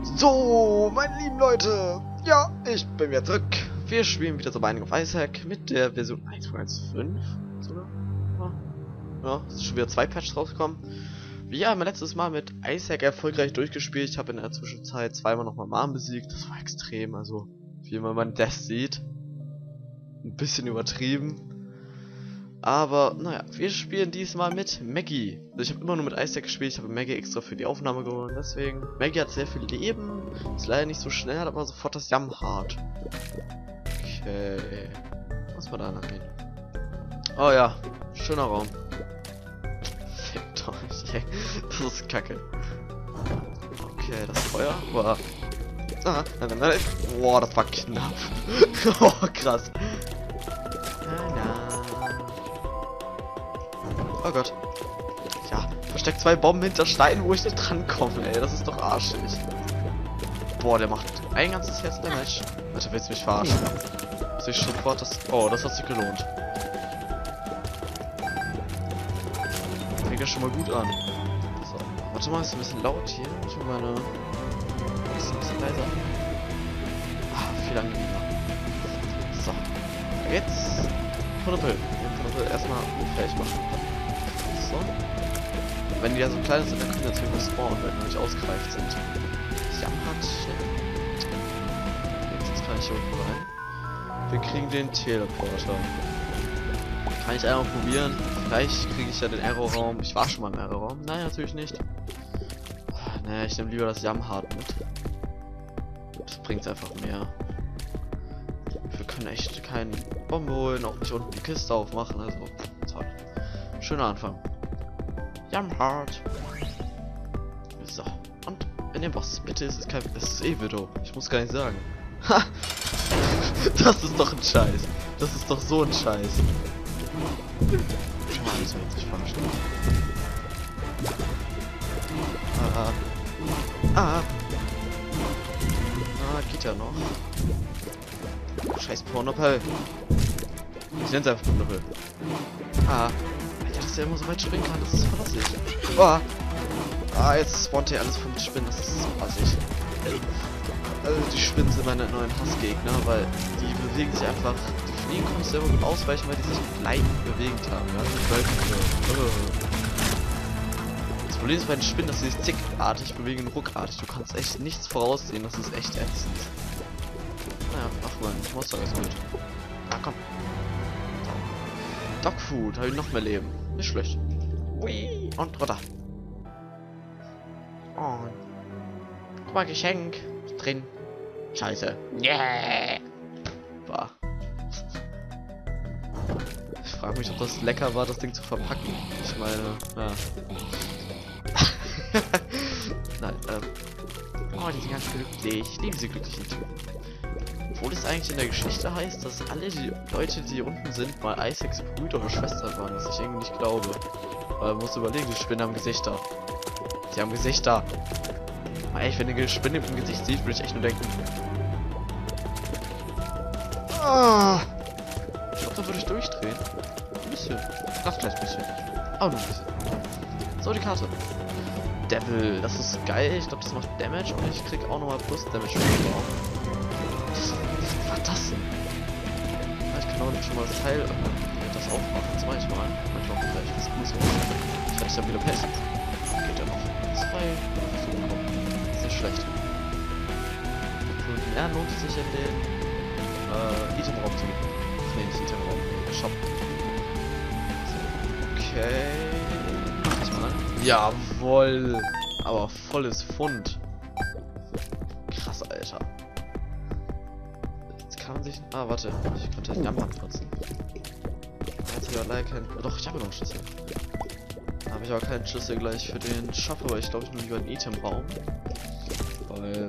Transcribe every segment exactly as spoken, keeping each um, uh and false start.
So, meine lieben Leute, ja, ich bin wieder zurück. Wir spielen wieder so Binding of Isaac mit der Version eins Punkt eins Punkt fünf. Sogar? Ja, es ist schon wieder zwei Patches rausgekommen. Wir haben letztes Mal mit Isaac erfolgreich durchgespielt. Ich habe in der Zwischenzeit zweimal nochmal Mom besiegt. Das war extrem, also wie man man das sieht. Ein bisschen übertrieben. Aber, naja, wir spielen diesmal mit Maggie. Also ich habe immer nur mit Isaac gespielt, ich habe Maggie extra für die Aufnahme geholt, deswegen. Maggie hat sehr viel Leben, ist leider nicht so schnell, hat aber sofort das Jamhard. Okay. Was war da nachher? Oh ja, schöner Raum. Fickt euch, ey. Das ist kacke. Okay, das Feuer war... Ah, nein, nein, nein. Boah, das war knapp. Oh, krass. Na, na. Oh Gott. Ja, versteckt zwei Bomben hinter Steinen, wo ich nicht drankomme, ey. Das ist doch arschig. Boah, der macht ein ganzes Herz Damage. Alter, willst du mich verarschen? Sehe ich sofort das... Oh, das hat sich gelohnt. Fängt ja schon mal gut an. So, warte mal, ist ein bisschen laut hier. Ich will meine... Ist ein bisschen leiser. Ah, viel angenehmer. So. Jetzt... Knuppel. Knuppel erstmal fertig machen. So. Wenn die ja so klein sind, dann können die natürlich nur spawnen, wenn die nicht ausgereift sind. Jamhard. Jetzt kann ich hier unten rein. Wir kriegen den Teleporter. Kann ich einmal probieren. Vielleicht kriege ich ja den Arrow-Raum. Ich war schon mal im Arrow-Raum. Nein, natürlich nicht. Naja, ich nehme lieber das Jamhard mit. Das bringt einfach mehr. Wir können echt keine Bombe holen, auch nicht unten die Kiste aufmachen. Also, toll. Schöner Anfang. Jamhard. So. Und in dem Boss. Bitte ist es kein... Das ist eh Widow. Ich muss gar nicht sagen. Ha! Das ist doch ein Scheiß. Das ist doch so ein Scheiß. Schau mal, alles wird sich verarschen. Ah. Ah. Ah, geht ja noch. Scheiß Pornoppel. Ich nenne es einfach Pornoppel. Ah. Alter, dass der immer so weit springen kann, das ist verlassig. Oh. Ah, jetzt spawnt hier alles von Spinnen, das ist verlassig. Also die Spinnen sind meine neuen Hassgegner, weil die bewegen sich einfach, die fliegen konntest du immer gut ausweichen, weil die sich klein bewegt haben, ja. Das Problem ist bei den Spinnen, dass sie sich zickartig bewegen und ruckartig. Du kannst echt nichts voraussehen, das ist echt ätzend. Naja, ach man, Monster ist gut. Ah, komm. Dogfood, habe ich noch mehr Leben. Nicht schlecht. Ui, und runter. Oh. Guck mal, Geschenk. Drin. Scheiße. Yeah. Bah. Ich frage mich, ob das lecker war, das Ding zu verpacken. Ich meine, ja. Nein, ähm. Oh, die sind ganz glücklich. Ich liebe diese glücklichen Typen. Obwohl es eigentlich in der Geschichte heißt, dass alle die Leute, die hier unten sind, mal Isaacs Brüder oder Schwestern waren, was ich irgendwie nicht glaube. Weil man muss überlegen, die Spinnen haben Gesichter. Die haben Gesichter. Ey, wenn eine Spinne im Gesicht sieht, würde ich echt nur denken. Ah. Ich glaube, da würde ich durchdrehen. Ein bisschen. Ach, gleich ein bisschen. Aber nur ein bisschen. So, die Karte. Devil, das ist geil. Ich glaube, das macht Damage und ich krieg auch nochmal Plus Damage. Was war das denn? Ich kann auch schon mal das Teil das aufmachen. Das mache ich mal. Manchmal auch vielleicht was Gutes machen. Vielleicht dann wieder Pech. Geht ja noch. Zwei. Nicht schlecht. Und mehr lohnt es sich in den äh, Itemraum zu gehen. Ach nee, nicht Itemraum, Shop. So, okay. Mach ich mal an. Jawoll! Aber volles Pfund. Krass, Alter. Jetzt kann man sich. Ah, warte. Ich könnte den Jamhard nutzen. Jetzt habe ich leider keinen. Doch, ich habe noch einen Schlüssel. Da habe ich aber keinen Schlüssel gleich für den Shop, aber ich glaube, ich nehme lieber einen Itemraum. Weil,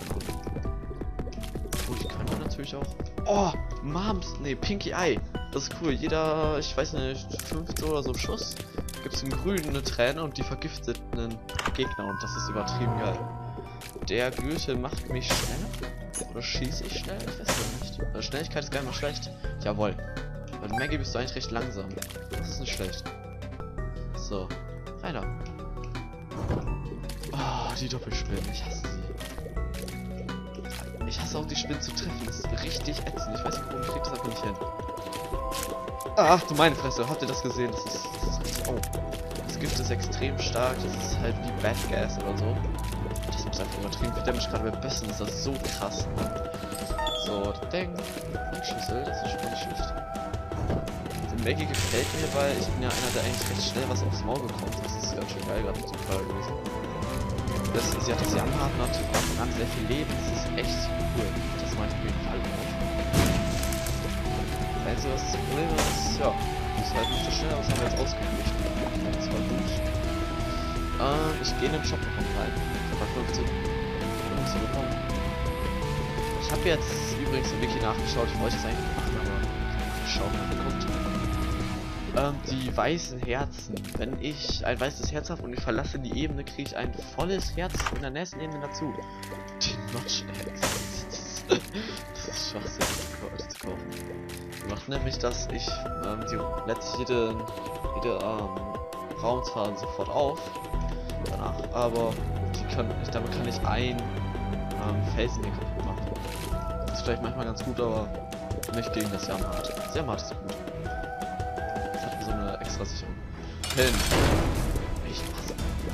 oh, die können wir natürlich auch. Oh, Moms, nee, Pinky Eye. Das ist cool. Jeder, ich weiß nicht, fünfzehn oder so Schuss gibt es einen grünen Träne und die vergiftet einen Gegner und das ist übertrieben geil. Der Gürtel macht mich schnell. Oder schieße ich schnell? Ich weiß ja nicht. Also Schnelligkeit ist gar nicht mal schlecht. Jawohl. Bei Maggie bist du eigentlich recht langsam. Das ist nicht schlecht. So, weiter. Oh, die Doppelspinnen, ich hasse sie. Ich hasse auch die Spinnen zu treffen. Das ist richtig ätzend. Ich weiß nicht, warum ich krieg das einfach nicht hin. Ach du meine Fresse, habt ihr das gesehen? Das ist, das ist richtig. Oh. Das Gift ist extrem stark. Das ist halt wie Bad Gas oder so. Das muss einfach übertrieben viel Damage, gerade bei Bössen ist das so krass. Ne? So, Ding. Und Schüssel, das ist schon nicht schlecht. Der Maggie gefällt mir, weil ich bin ja einer, der eigentlich recht schnell was aufs Maul bekommt. Das ist ganz schön geil gerade zum Fall gewesen. Das, sie hat das Jammerhaft und hat von Anfang an sehr viel Leben. Das ist echt cool. Das mache ich auf jeden Fall auf. Das Einzige, was das Problem ist, ja, ist halt nicht so schnell, aber das haben wir jetzt ausgeglichen. Das war gut. Ähm, ich gehe in den Shop noch rein. Bei fünfzehn. bekommen. Ich habe jetzt übrigens im Wiki nachgeschaut, ich wollte es eigentlich machen, aber schauen wir mal. Ähm, die weißen Herzen. Wenn ich ein weißes Herz habe und ich verlasse die Ebene, kriege ich ein volles Herz in der nächsten Ebene dazu. Die Notch Eggs. Das ist schwachsinnig zu kaufen. Die macht nämlich, dass ich ähm, die letzte jede, jede ähm, Raumfahren sofort auf. Danach, aber die kann, ich, damit kann ich ein ähm, Felsen hier kaputt machen. Das ist vielleicht manchmal ganz gut, aber nicht gegen das Jammerhart. Das Jammerhart ist gut. Das hat so eine extra Sicherung. Hin! Ich hasse.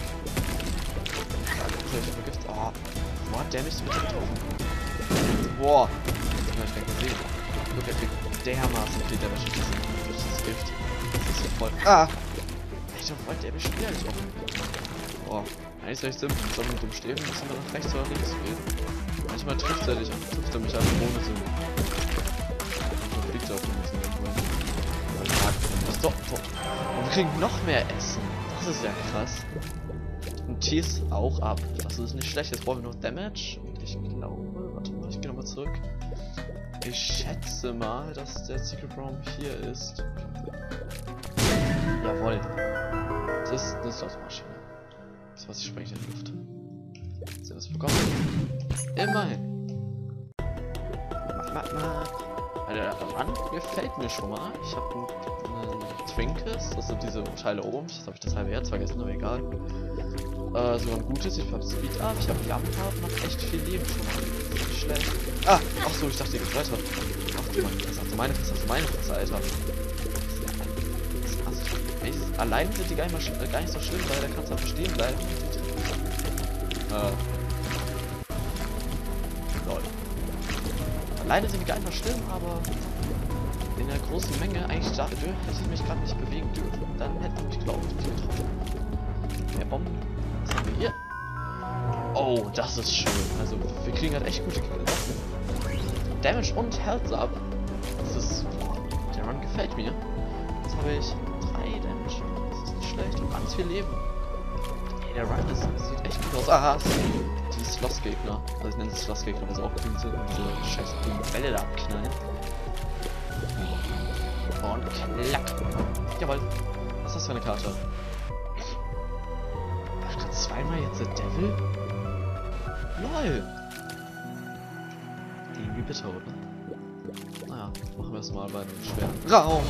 Ich vergift. Oh, wo hat der mich so getroffen? Boah! Das hab ich gar nicht gesehen. Guck, er kriegt dermaßen viel Damage durch das Gift. Das ist so voll. Ah! Alter, wo wollte der mich spielen? Boah. Eigentlich ist recht simpel, ich soll mit dem Stehen ein bisschen nach rechts oder links gehen. Manchmal trifft er dich, trifft er mich einfach ohne Sinn. Manchmal fliegt er auf mich so irgendwo hin. Was doch, doch. Und wir kriegen noch mehr Essen. Das ist ja krass. Und Tees auch ab. Das ist nicht schlecht. Jetzt brauchen wir noch Damage. Und ich glaube, warte mal, ich gehe nochmal zurück. Ich schätze mal, dass der Secret Room hier ist. Jawohl. Das ist eine Slot-Maschine. Das, was ich sprengt in die Luft. Hast du das bekommen? Immerhin. Ma, ma, ma. Der Rand gefällt mir schon mal. Ich habe einen Trinkes, das sind diese Teile oben. Jetzt habe ich das halbe Herz vergessen, aber egal. Äh, so ein gutes, ich habe Speed Up, ich habe Jump-Up, macht echt viel Leben schon mal. Das ist nicht schlecht. Ah, ach so, ich dachte, ihr geht weiter. Ach du meine Fresse, ach du meine Fresse, ach du meine Fresse, Alter. Allein sind die gar nicht, mal, äh, gar nicht so schlimm, weil da kannst du einfach stehen bleiben. Äh. Lol. Alleine sind die gar nicht mal schlimm, aber in der großen Menge eigentlich da, hätte ich mich gerade nicht bewegen dürfen. Dann hätte ich, glaube ich, getroffen. Mehr Bomben. Was haben wir hier? Oh, das ist schön. Also, wir kriegen halt echt gute Waffen. Damage und Health ab. Das ist. Der Run gefällt mir. Jetzt habe ich drei Damage. Das ist nicht schlecht und ganz viel Leben. Hey, der Run ist, sieht echt gut aus. Ah, die Sloss-Gegner. Also ich nenne es Sloss-Gegner, weil sie auch grün sind und diese scheiß grünen Bälle da abknallen. Und klack. Jawohl. Was ist das für eine Karte? War ich gerade zweimal jetzt der Devil? Lol. Irgendwie bitter, oder? Naja, machen wir es mal bei dem schweren Raum.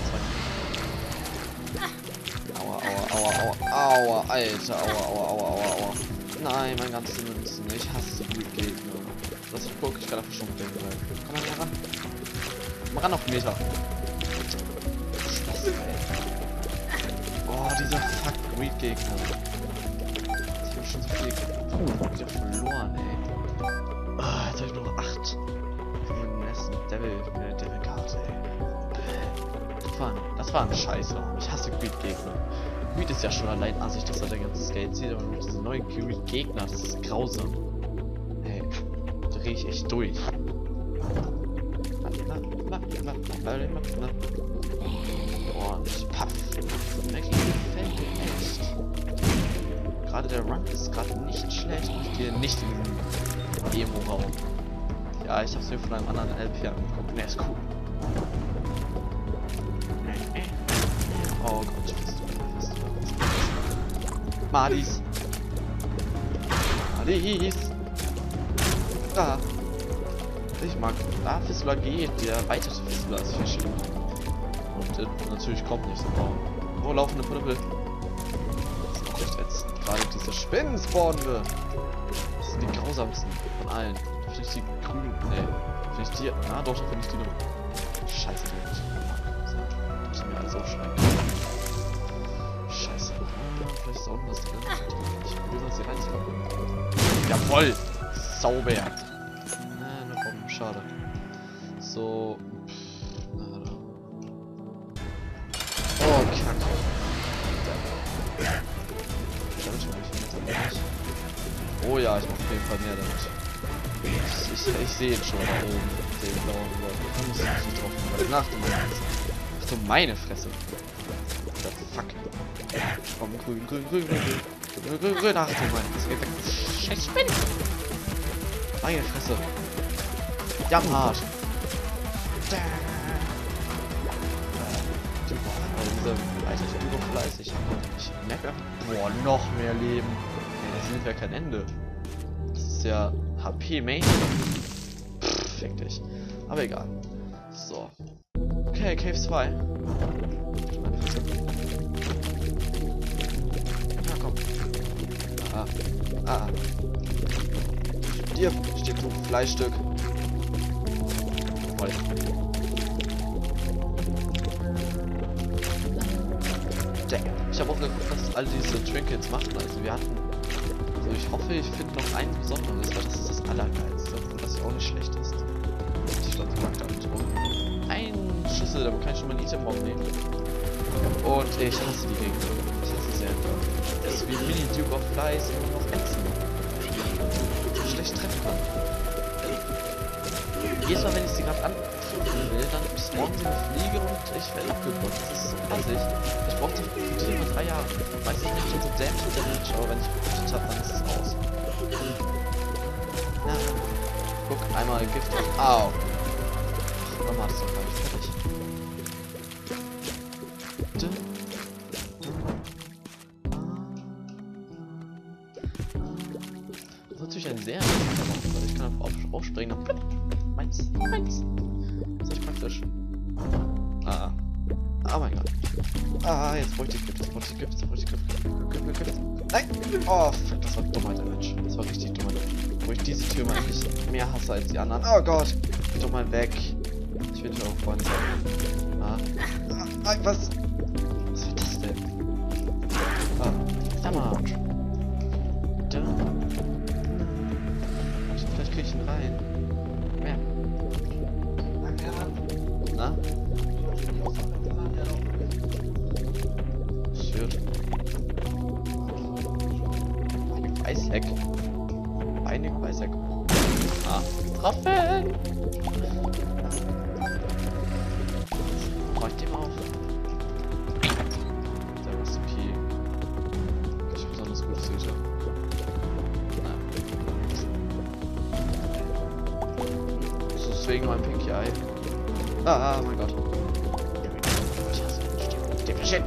Aua, aua, aua, aua, aua, Alter, aua, aua, aua, aua, aua. Nein, mein ganzes Münzen. Ich hasse die Gegner. Lass ich gucken, ich kann einfach schon bleiben. Komm mal ran. Komm mal ran auf den Meter. Spaß, ey. Oh, dieser fuck Greed Gegner. Ich hab schon so viel uh, wieder verloren, ey. Oh, jetzt hab ich nur noch acht. Für den nächsten Devil, eine Devil-Karte, ey. Das war, ein, das war ein Scheiße. Ich hasse Greed-Gegner. Greed ist ja schon allein assig, dass er der ganze Geld zieht, aber diese neuen Greed-Gegner, das ist grausam. Hey, da dreh ich echt durch. Und paff. Maggie gefällt mir echt. Gerade der Run ist gerade nicht schlecht. Ich gehe nicht in diesen Emo-Raum. Ja, ich hab's mir von einem anderen L P angeguckt. Ne, ist cool. Oh Gott, fast du, fast du. Madis. Madis. Da. Ich mag. Da, Fistula geht. Der erweiterte Fistula ist viel schlimmer. Und äh, natürlich kommt nicht so braun. Oh, laufende Pullepel. Das ist auch echt ätzend. Gerade diese Spinnen spawnen wir. Das sind die grausamsten von allen. Finde ich die grünen. Nee. Finde ich die. Na doch, finde ich die nur. Scheiße, die nicht. So, das sind mir alles aufschreiben. Scheiße. Ah, vielleicht ist auch noch was drin. Ich will das hier reinkommen. Jawoll! Sauber! Na, noch oben. Schade. So. Oh, Kacke. Oh ja, ich mach auf jeden Fall mehr damit. Ich, ich, ich sehe ihn schon da oben, den blauen Block. Da muss ich nicht drauf machen, nach dem Ach so, meine Fresse. Oder fuck. Komm, grün, grün, grün, grün, grün, grün, grün, ach du mein, das geht weg. Scheiß Spinnen. Meine Fresse. Ja, hart. Alter, ich bin doch fleißig. Ich merke einfach, boah, noch mehr Leben. Ey, das nimmt ja kein Ende. Das ist ja H P Main. Pff, fick dich. Aber egal. So. Okay, Cave zwei. Ja, komm. Ah. Ah. Stirb, stirb du Fleischstück. Voll. Ich habe auch geguckt, was all diese Trinkets machen. Also wir hatten, also ich hoffe, ich finde noch ein besonderes, weil das ist das Allergeilste, obwohl das ja auch nicht schlecht ist. Ich stand so damit rum. Ein Schlüssel, da kann ich schon mal ein Item aufnehmen. Und ich hasse die Gegner. Ich hasse sie einfach. Das ist wie Mini Duke of Flies und noch Ätzend. So schlecht treffen kann. Jedes Mal, wenn ich sie gerade antreffen will, dann spawnen sie eine Fliege und ich werde abgeblockt. Das ist so assig. Ich brauchte für die nur drei Jahre. Meistens nicht schon so Damage und Damage, aber wenn ich gepunktet habe, dann ist es aus. Ja. Guck, einmal Gift und au. Ach, Mama hat es doch gar nicht fertig. Das ist natürlich ein sehr interessanter Raum, weil ich kann einfach auf, aufspringen und meins, meins. Das ist echt praktisch. Ah. Oh mein Gott. Ah, jetzt bräuchte ich Gift, jetzt bräuchte ich Gift, jetzt bräuchte ich Gift. Gift, Gift, Gift. Nein! Oh, fuck, das war Dummheit, Damage. Das war richtig Dummheit. Wo ich diese Tür mal eigentlich mehr hasse als die anderen. Oh Gott! Geh doch mal weg. Ich will dich auch freuen sein. Ah. Ah, was? Was war das denn? Ah. Damage. Da. Vielleicht krieg ich ihn rein. Mehr. Na? Shit. Weißheck. Beinig Weißheck. Ah. Troffen! Räumt ihm auf. Der Recipe. Nicht besonders gut sicher. Deswegen mein Pinky Eye. Ah, oh mein Gott. Ich hasse den Stift. Shit.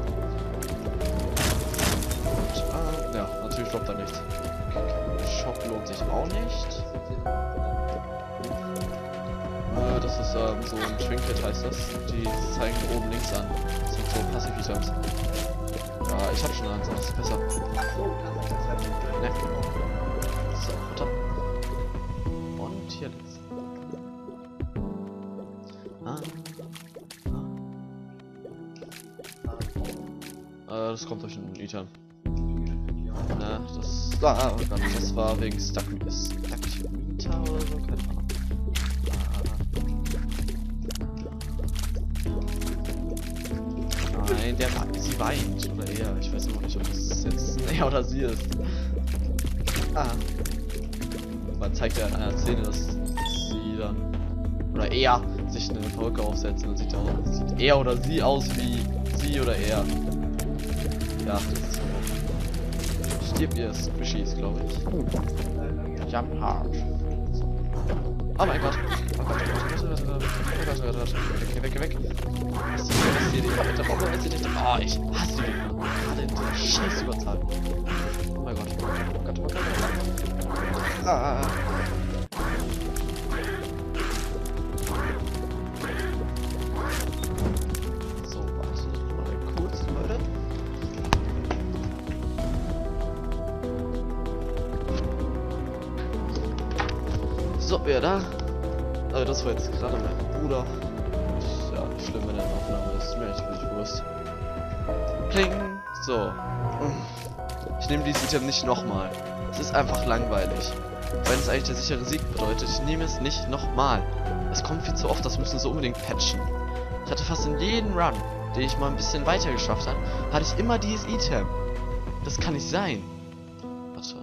Ah, ja, natürlich droppt er nichts. Shop lohnt sich auch nicht. Äh, das ist ähm, so ein Trinket heißt das. Die zeigen oben links an. Das sind so Passiv-Items. Ja, ich hab schon eins, das ist besser. Ne. So, runter. Und hier links. Ah. Ah. Äh, das kommt durch einen Item. Na, das. Ah, oh Gott, das war wegen Stuck Stuckmeter oder so, keine Ahnung. Ah. Nein, der sie weint. Oder er. Ich weiß immer nicht, ob das jetzt er oder sie ist. Ah. Man zeigt ja in einer Szene, dass sie dann. Oder er sich eine Perücke aufsetzt und dann sieht er, aus, sieht er oder sie aus wie sie oder er. Ja, das ist so. Stirbt ihr Squishies, glaube ich. Jump hard. Oh mein Gott. Oh Gott, oh Gott, oh Gott, oh Gott, oh Gott, oh Gott. Weg, weg, weg. Was ist hier die Leute? Warum ist sie nicht? Oh, ich hasse die. Gerade in der scheiß Überzahl. Oh mein Gott. Oh Gott, oh Gott, oh Gott. Ah. So, wer da? Also das war jetzt gerade mein Bruder. Ist ja nicht schlimm, wenn er in der Aufnahme ist. Ist mir echt völlig Wurst. Pling. So. Ich nehme dieses Item nicht nochmal. Es ist einfach langweilig. Wenn es eigentlich der sichere Sieg bedeutet, ich nehme es nicht nochmal. Es kommt viel zu oft, das müssen sie unbedingt patchen. Ich hatte fast in jedem Run, den ich mal ein bisschen weiter geschafft habe, hatte ich immer dieses Item. Das kann nicht sein. Warte.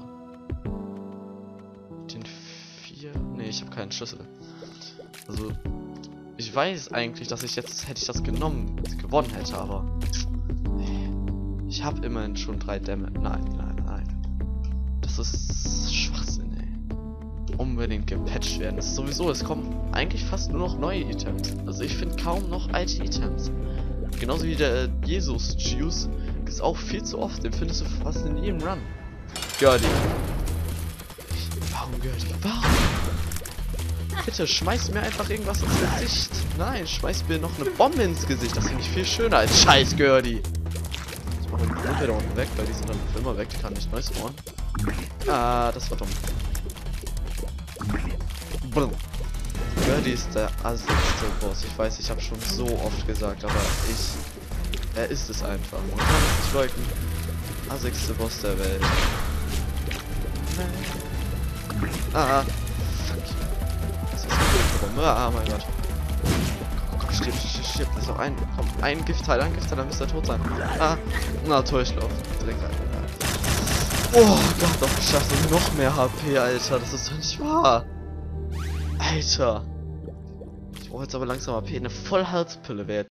Den vier. Ne, ich habe keinen Schlüssel. Also, ich weiß eigentlich, dass ich jetzt, hätte ich das genommen, gewonnen hätte, aber ich habe immerhin schon drei Damage. Nein, nein, nein. Das ist Schwachsinn, ey. Unbedingt gepatcht werden. Das ist sowieso, es kommen eigentlich fast nur noch neue Items. Also ich finde kaum noch alte Items. Genauso wie der äh, Jesus-Juice ist auch viel zu oft. Den findest du fast in jedem Run. Gertie. Warum Gertie? Warum? Bitte, schmeiß mir einfach irgendwas ins Gesicht. Nein, schmeiß mir noch eine Bombe ins Gesicht. Das finde ich viel schöner als scheiß Gertie. Ich mache die Bombe da unten weg, weil die sind dann für immer weg. Die kann nicht neu spawnen. Ah, das war dumm. Brr. Gertie ist der assigste Boss. Ich weiß, ich habe schon so oft gesagt, aber ich... Er ist es einfach. Man kann es nicht leugnen. Assigste Boss der Welt. Ah, fuck. Das ist eine Bombe. Ah, mein Gott. Komm, komm, stirb, stirb, stirb. Das ist auch ein... Komm, ein Giftteil, ein Giftteil, dann müsste er tot sein. Ah, na, Täuschlauf. Direkt rein. Oh Gott, doch geschafft. Und noch mehr H P, Alter. Das ist doch nicht wahr. Alter. Ich brauche jetzt aber langsam H P. Eine Vollherzpille wäre